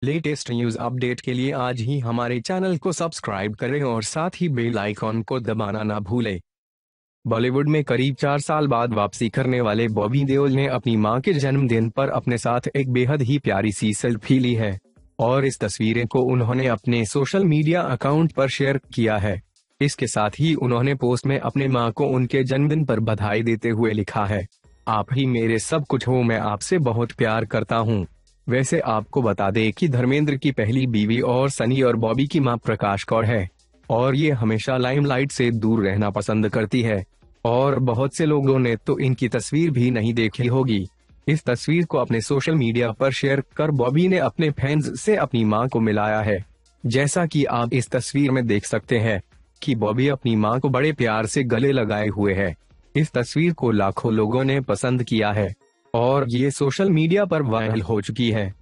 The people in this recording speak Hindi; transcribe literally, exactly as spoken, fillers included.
लेटेस्ट न्यूज अपडेट के लिए आज ही हमारे चैनल को सब्सक्राइब करें और साथ ही बेल आइकॉन को दबाना ना भूलें। बॉलीवुड में करीब चार साल बाद वापसी करने वाले बॉबी देओल ने अपनी मां के जन्मदिन पर अपने साथ एक बेहद ही प्यारी सी सेल्फी ली है और इस तस्वीरें को उन्होंने अपने सोशल मीडिया अकाउंट पर शेयर किया है। इसके साथ ही उन्होंने पोस्ट में अपने मां को उनके जन्मदिन पर बधाई देते हुए लिखा है, आप ही मेरे सब कुछ हो, मैं आपसे बहुत प्यार करता हूं। वैसे आपको बता दें कि धर्मेंद्र की पहली बीवी और सनी और बॉबी की मां प्रकाश कौर है और ये हमेशा लाइमलाइट से दूर रहना पसंद करती है और बहुत से लोगों ने तो इनकी तस्वीर भी नहीं देखी होगी। इस तस्वीर को अपने सोशल मीडिया पर शेयर कर बॉबी ने अपने फैंस से अपनी मां को मिलाया है। जैसा कि आप इस तस्वीर में देख सकते हैं कि बॉबी अपनी मां को बड़े प्यार से गले लगाए हुए है। इस तस्वीर को लाखों लोगों ने पसंद किया है और ये सोशल मीडिया पर वायरल हो चुकी है।